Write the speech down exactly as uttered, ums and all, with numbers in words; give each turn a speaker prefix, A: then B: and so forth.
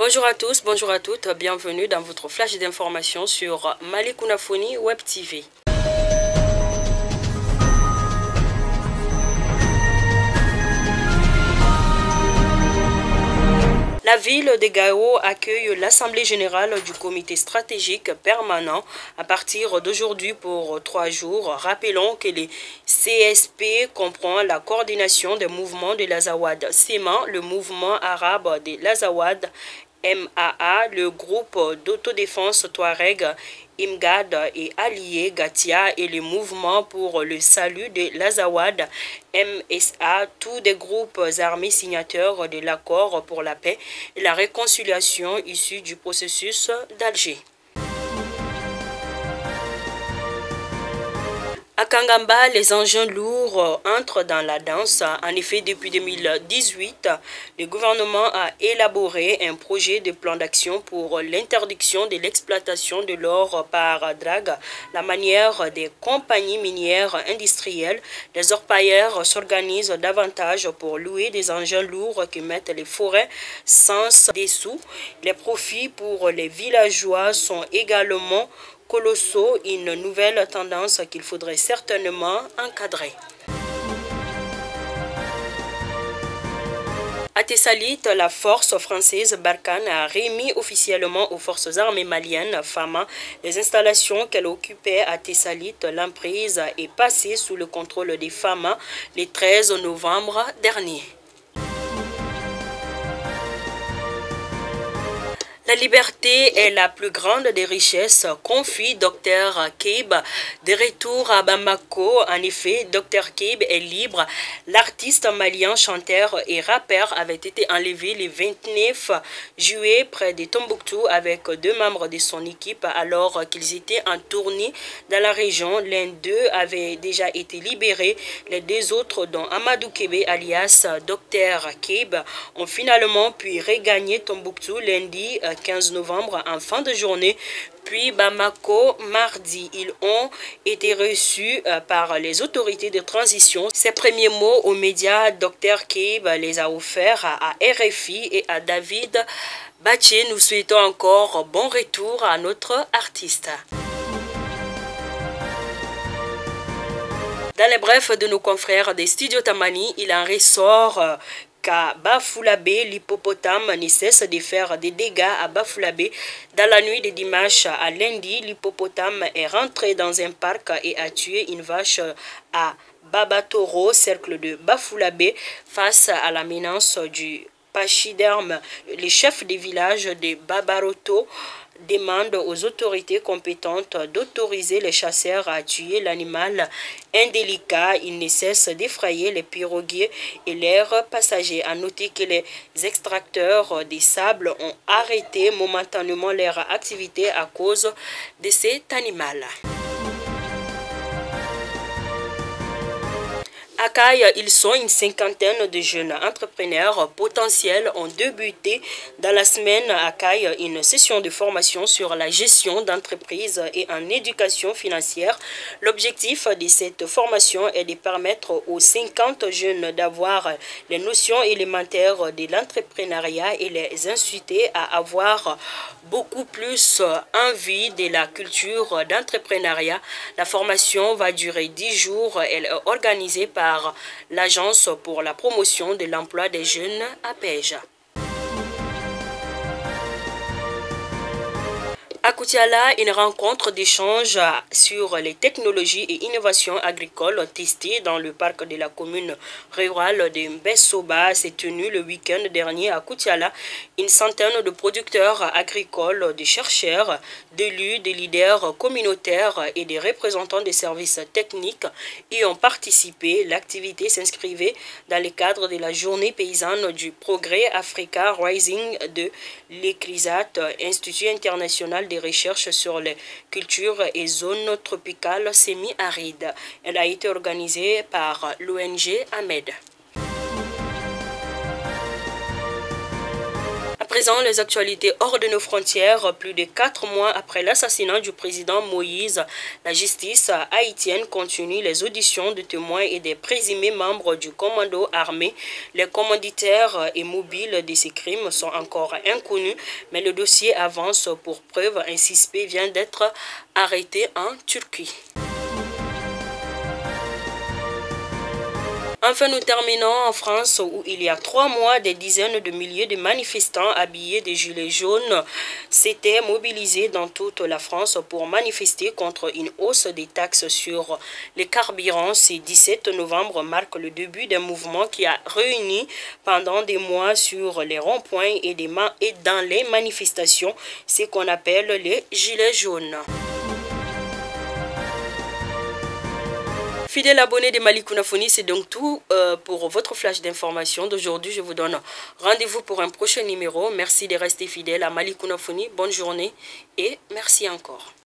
A: Bonjour à tous, bonjour à toutes, bienvenue dans votre flash d'information sur Malicounda Foni Web T V. La ville de Gao accueille l'Assemblée générale du comité stratégique permanent à partir d'aujourd'hui pour trois jours. Rappelons que les C S P comprend la coordination des mouvements de l'Azawad Séman, le mouvement arabe de l'Azawad M A A, le groupe d'autodéfense Touareg Imgad et allié Gatia et le mouvement pour le salut de l'Azawad M S A, tous des groupes armés signataires de l'accord pour la paix et la réconciliation issu du processus d'Alger. À Kangamba, les engins lourds entrent dans la danse. En effet, depuis deux mille dix-huit, le gouvernement a élaboré un projet de plan d'action pour l'interdiction de l'exploitation de l'or par drague. La manière des compagnies minières industrielles, les orpailleurs s'organisent davantage pour louer des engins lourds qui mettent les forêts sans dessous. Les profits pour les villageois sont également colossaux, une nouvelle tendance qu'il faudrait certainement encadrer. À Tessalit, la force française Barkhane a remis officiellement aux forces armées maliennes Fama les installations qu'elle occupait à Tessalit. L'emprise est passée sous le contrôle des Fama le treize novembre dernier. La liberté est la plus grande des richesses, confie Docteur Keib de retour à Bamako. En effet, Docteur Keib est libre. L'artiste malien, chanteur et rappeur avait été enlevé le vingt-neuf juillet près de Tombouctou avec deux membres de son équipe alors qu'ils étaient en tournée dans la région. L'un d'eux avait déjà été libéré. Les deux autres, dont Amadou Kébé alias Docteur Keib, ont finalement pu regagner Tombouctou lundi quinze novembre en fin de journée, puis Bamako mardi. Ils ont été reçus par les autorités de transition. Ses premiers mots aux médias, Docteur Keib les a offerts à R F I et à David Baché. Nous souhaitons encore bon retour à notre artiste. Dans les brefs de nos confrères des studios Tamani, il en ressort euh, qu'à Bafouladé, l'hippopotame ne cesse de faire des dégâts à Bafouladé. Dans la nuit de dimanche à lundi, l'hippopotame est rentré dans un parc et a tué une vache à Babatoro, cercle de Bafouladé, face à la menace du pachyderme. Les chefs des villages de Babaroto demande aux autorités compétentes d'autoriser les chasseurs à tuer l'animal indélicat. Il ne cesse d'effrayer les piroguiers et leurs passagers. À noter que les extracteurs des sables ont arrêté momentanément leur activité à cause de cet animal. À Caille, ils sont une cinquantaine de jeunes entrepreneurs potentiels ont débuté dans la semaine à Caille une session de formation sur la gestion d'entreprise et en éducation financière. L'objectif de cette formation est de permettre aux cinquante jeunes d'avoir les notions élémentaires de l'entrepreneuriat et les inciter à avoir beaucoup plus envie de la culture d'entrepreneuriat. La formation va durer dix jours. Elle est organisée par l'Agence pour la promotion de l'emploi des jeunes à Péja. À Koutiala, une rencontre d'échange sur les technologies et innovations agricoles testées dans le parc de la commune rurale de Mbessoba s'est tenue le week-end dernier à Koutiala. Une centaine de producteurs agricoles, de chercheurs, d'élus, de leaders communautaires et des représentants des services techniques y ont participé. L'activité s'inscrivait dans le cadre de la journée paysanne du progrès Africa Rising de l'ECRISAT, Institut international de recherche sur les cultures et zones tropicales semi-arides. Elle a été organisée par l'O N G Ahmed. présent, les actualités hors de nos frontières. Plus de quatre mois après l'assassinat du président Moïse, la justice haïtienne continue les auditions de témoins et des présumés membres du commando armé. Les commanditaires et mobiles de ces crimes sont encore inconnus, mais le dossier avance pour preuve. Un suspect vient d'être arrêté en Turquie. Enfin, nous terminons en France où il y a trois mois, des dizaines de milliers de manifestants habillés de gilets jaunes s'étaient mobilisés dans toute la France pour manifester contre une hausse des taxes sur les carburants. Ce dix-sept novembre marque le début d'un mouvement qui a réuni pendant des mois sur les ronds-points et, des ma et dans les manifestations, ce qu'on appelle les gilets jaunes. Fidèles abonnés de Malicounaphonie, c'est donc tout euh, pour votre flash d'information d'aujourd'hui. Je vous donne rendez-vous pour un prochain numéro. Merci de rester fidèles à Malicounaphonie. Bonne journée et merci encore.